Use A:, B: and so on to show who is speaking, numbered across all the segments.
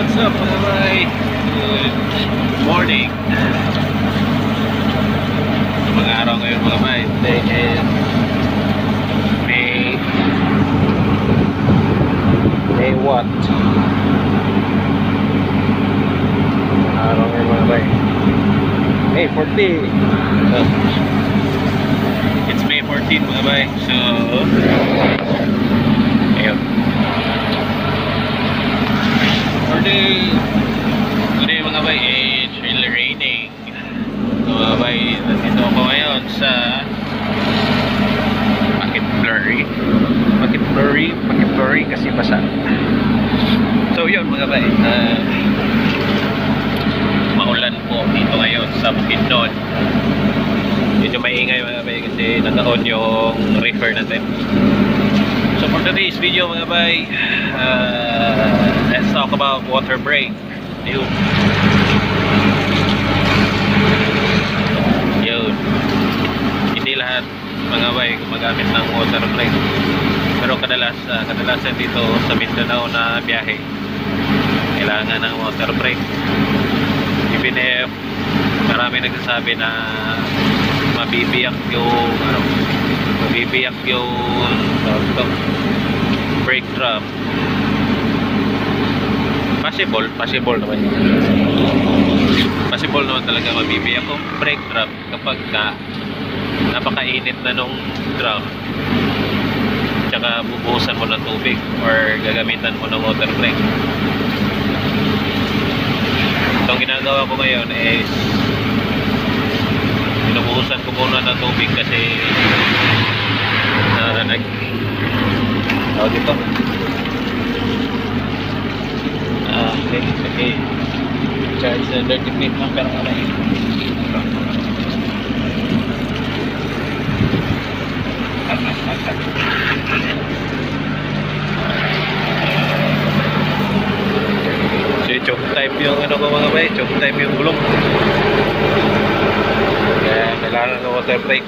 A: What's up mga bay? Good morning. Sa mga araw ngayon mga bay, today is May what? Araw ngayon mga bay, May 14. It's May 14 mga bay. So ayun, today mga bay, it's really raining. So mga bay, nandito ako ngayon sa Bakit blurry kasi basa. So yun mga bay, maulan po dito ngayon sa Bukidnon. Medyo maingay mga bay kasi naka-on yung reefer natin. So for today's video mga bay, let's talk about water break. Yun. Hindi lahat mga bay gumagamit ng water break. Pero kadalasan dito sa Mindanao na biyahe, kailangan ng water break. Even if marami nagsasabi na mabibiyak yung brake drum. Possible naman yun. Possible naman talaga mabibiyak yung brake drum kapag napakainit na nung drum, tsaka bubuhusan mo ng tubig or gagamitan mo ng water brake. So ang ginagawa ko ngayon is binubuhusan ko muna ng tubig kasi dito. Okay. Charge the dirty plate ng pera na yun. So choke type yung ano ko mga bay, choke type yung gulong. Kaya kailangan ng water brake.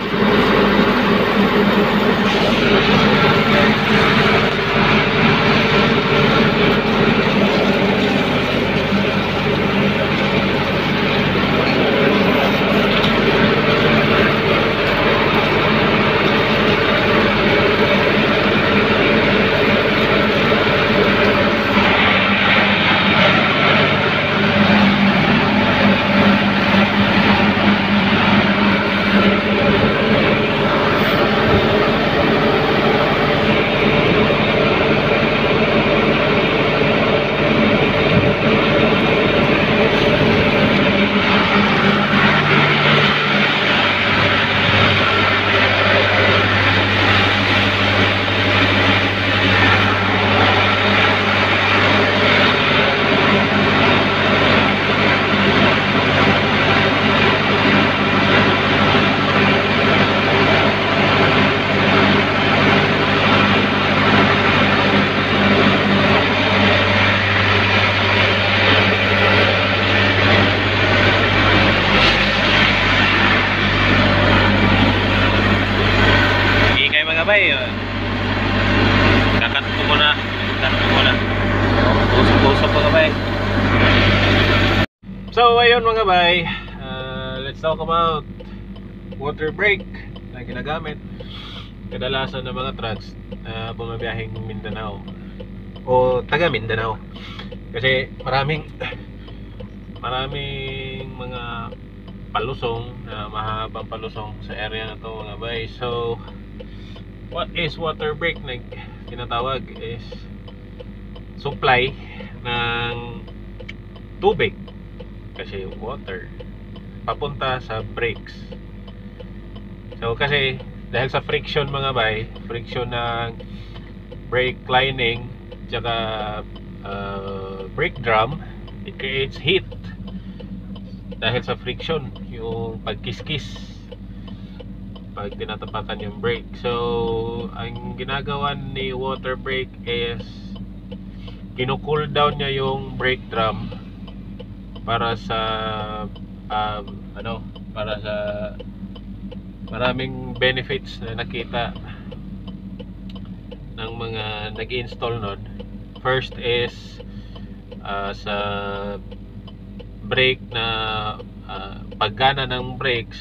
A: Kakat ko muna. Usap mga bay. So ayun mga bay, let's talk about water brake na ginagamit kadalasan ng mga trucks na bumabiyaheng Mindanao o taga Mindanao. Kasi maraming mga palusong na mahabang palusong sa area na to mga bay. So what is water brake na tinatawag is supply ng tubig, kasi water papunta sa brakes. So kasi dahil sa friction mga bay, friction ng brake lining tsaka brake drum, it creates heat dahil sa friction, yung pagkiskis pag tinatapakan yung brake. So ang ginagawa ni water brake is kino-cool down niya yung brake drum para sa para sa maraming benefits na nakita ng mga nag-install nun. First is sa brake na paggana ng brakes,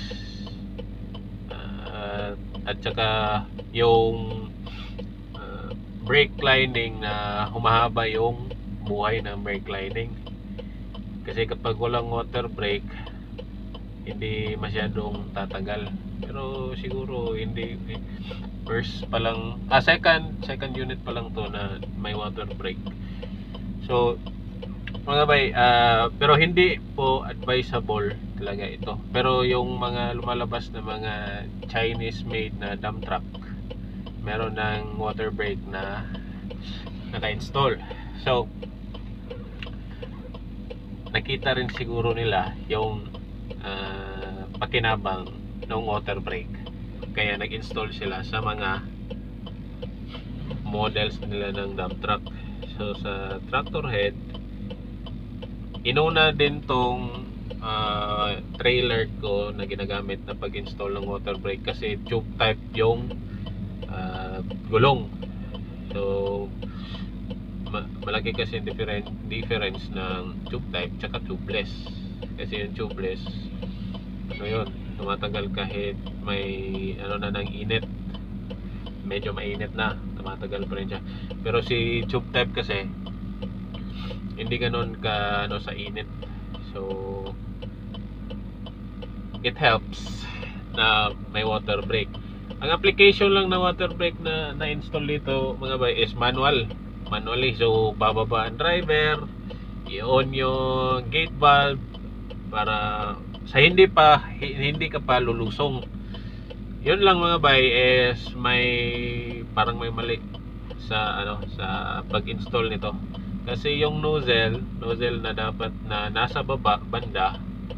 A: at saka yung brake lining na humahaba yung buhay ng brake lining. Kasi kapag walang water brake, hindi masyadong tatagal. Pero siguro hindi, first pa lang, second unit pa lang to na may water brake. So mga bay, pero hindi po advisable talaga ito. Pero yung mga lumalabas na mga Chinese made na dump truck, meron ng water brake na naka-install. So nakita rin siguro nila yung pakinabang ng water brake, kaya nag-install sila sa mga models nila ng dump truck. So sa tractor head, inuna din tong trailer ko na ginagamit na pag-install ng water brake, kasi tube type yung gulong. So malaki kasi difference ng tube type tsaka tubeless. Kasi yung tubeless, ano yun, tumatagal kahit may ano na ng init, medyo mainit na, tumatagal pa rin siya. Pero si tube type kasi hindi ganoon ka ano sa init. So it helps na may water brake. Ang application lang na water brake na na-install dito mga bay is manually. So bababa ang driver, i-on yung gate valve para sa hindi ka pa lulusong. Yun lang mga bay, is parang may mali sa pag-install nito. Kasi yung nozzle na dapat na nasa banda,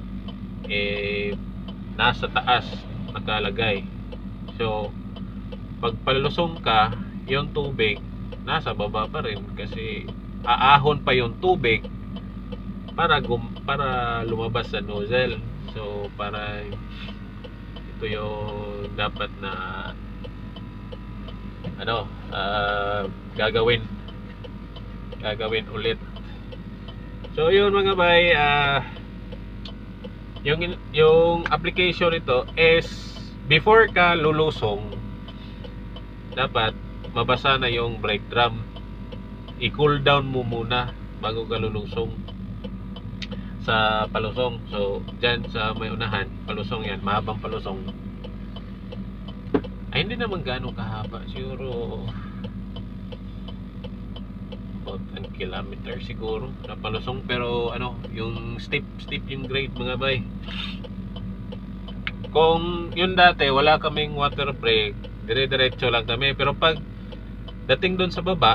A: nasa taas nakalagay. So pag palusong ka, yung tubig nasa baba pa rin, kasi aahon pa yung tubig para lumabas sa nozzle. So para ito yung dapat na gagawin ulit. So yun mga bay, yung application nito is before ka lulusong, dapat mabasa na yung brake drum. I-cool down mo muna bago ka lulusong sa palusong. So dyan sa may unahan, palusong yan, mahabang palusong. Ay hindi naman gaano kahaba, siguro about 1 kilometer siguro na palusong. Pero yung steep yung grade mga bay. Kung yun dati wala kaming water brake, dire-diretso lang kami. Pero pag dating doon sa baba,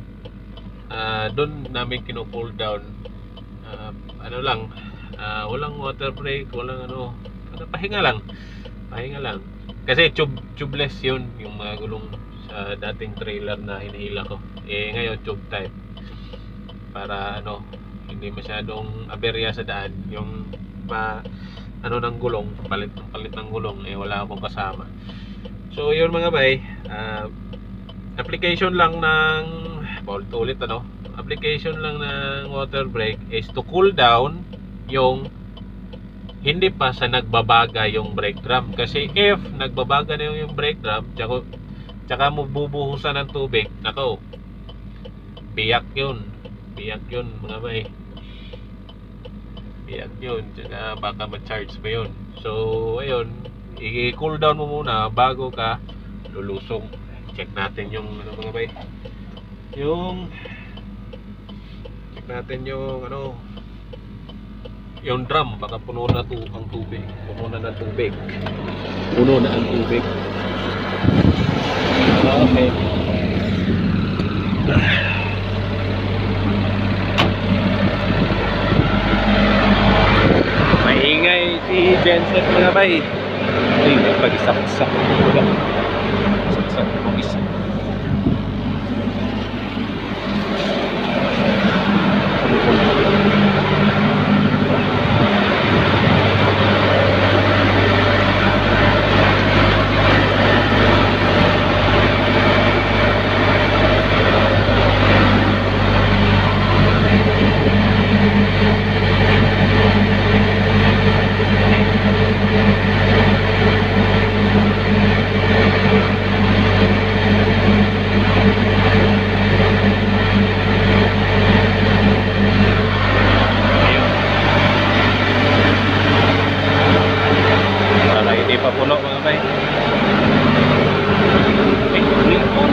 A: doon namin kino-pull down, walang water brake, walang pahinga lang. Kasi tubeless yun yung mga gulong sa dating trailer na hinihila ko. Ngayon tube type, para hindi masyadong aberya sa daan. Yung ng gulong, palit ng gulong, wala akong kasama. So yun mga bay, application lang ng application lang ng water brake is to cool down yung hindi pa sa nagbabaga yung brake drum. Kasi if nagbabaga na yung brake drum, tsaka mo bubuhusan ng tubig, nako, biyak yun mga bay, biyak yun, tsaka baka ma-charge pa yun. So ayun, i-cool down mo muna bago ka lulusong. Check natin yung mga bay, check natin yung drum, baka puno na ang tubig. Puno na ang tubig. Okay. Maingay si Jensen mga bay. Ay, pag-isak-isak ang isa. puno mga bay. Naon.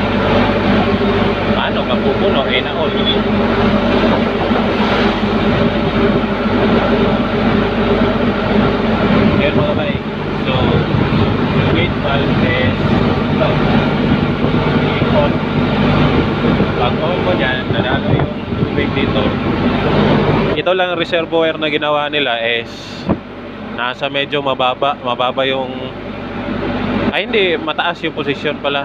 A: Paano mapupuno? Naon. Yan mga bay. So, gate valve is i-on. Pag on mo dyan, nadalo yung tubig dito. Ito lang reservoir na ginawa nila is nasa medyo mababa yung hindi, mataas yung posisyon pala.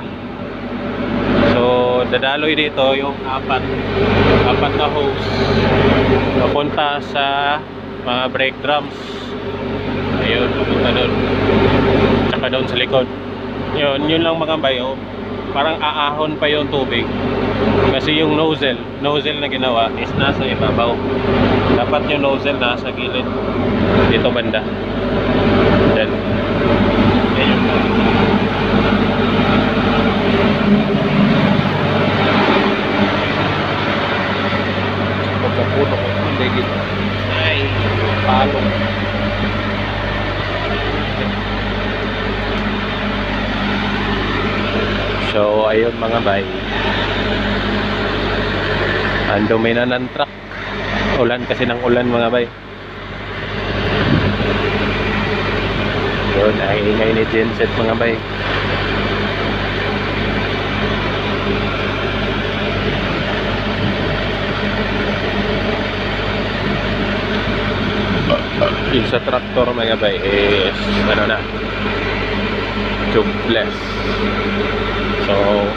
A: So dadaloy dito yung apat na hose papunta sa mga brake drums. Ayun, papunta doon, tsaka doon sa likod. Yun lang mga bayo. Parang aahon pa yung tubig kasi yung nozzle na ginawa is nasa ibabaw. Dapat yung nozzle nasa gilid dito banda. Yan yung pagkapuno ko hindi gito. Ay, palong. So ayun mga bay, ang dumi na ng truck. Ulan kasi ng ulan mga bay. Yun, ay ingay ni genset mga bay. Yung sa traktor mga bay is ano na, tubeless. So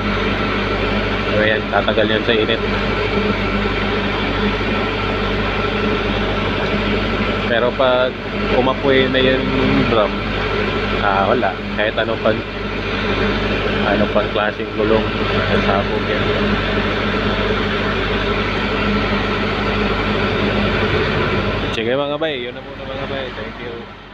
A: ayan, tatagal yan sa init. Pero pag umapoy na yung drum, wala, kahit anong pang klaseng gulong nasabog yan. Sige mga bay, yun na muna mga bay. Thank you.